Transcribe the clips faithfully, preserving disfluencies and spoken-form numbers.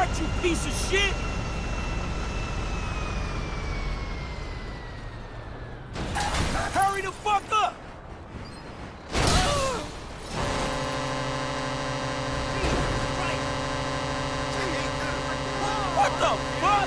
start, you piece of shit! Hurry the fuck up! What the fuck?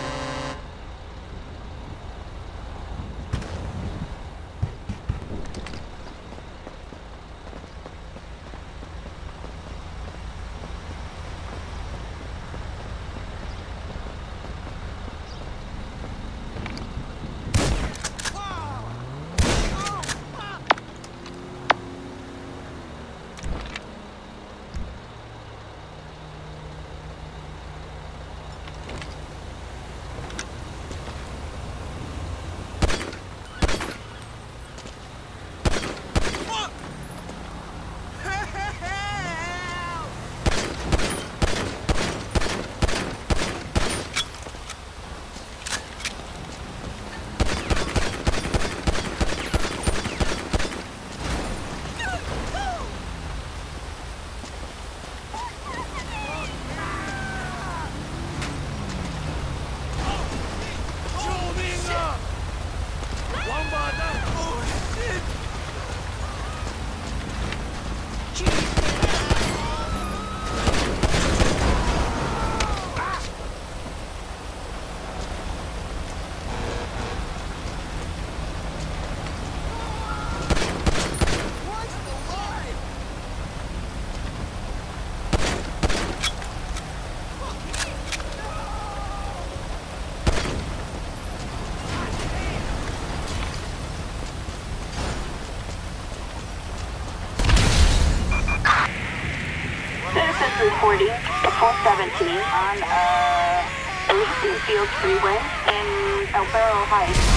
reporting to four seventeen on uh, Elysian Fields Freeway in El Barro Heights.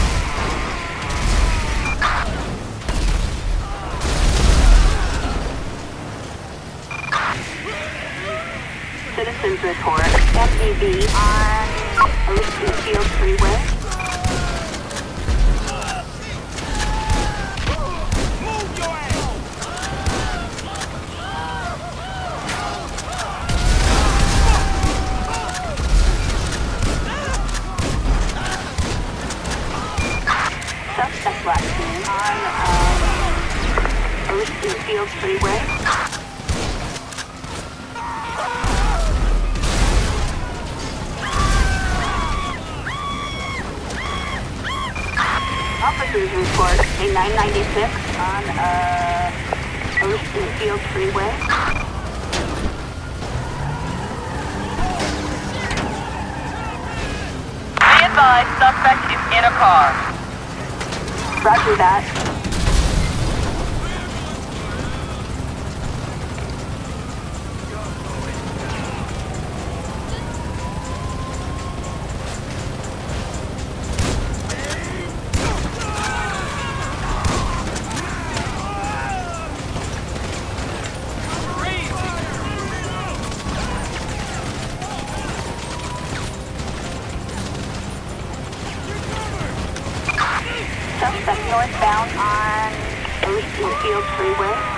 Citizens report M D B on Elysian Fields Freeway. Suspect last seen on um, Elysian Fields Freeway. Officers report a nine ninety-six on uh, Elysian Fields Freeway. Be advised, suspect is in a car. Roger that. Suspect northbound on Elysian Fields Freeway.